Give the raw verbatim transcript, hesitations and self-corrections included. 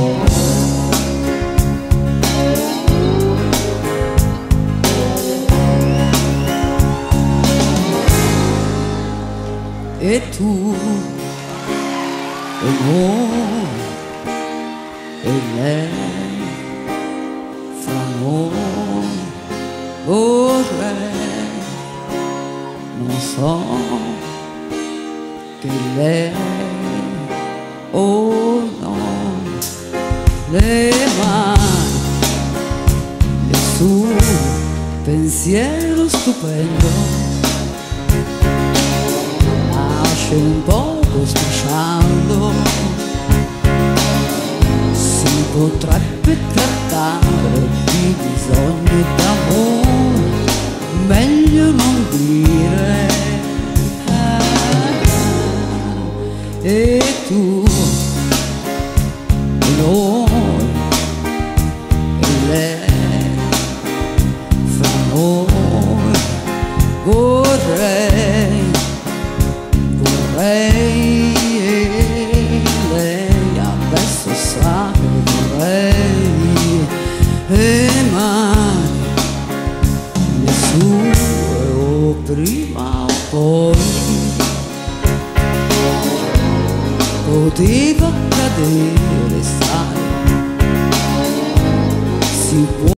E tu, e noi, e lei, fra noi vorrei, non so che lei o no, le mani, il suo pensiero stupendo un poco strisciando, si potrebbe trattare di bisogno d'amore, meglio non dire. E tu, e noi, e lei, fra noi vorrei. Vorrei, lei adesso sa che vorrei, e mai le sue o prima o poi poteva cadere, sai, si può.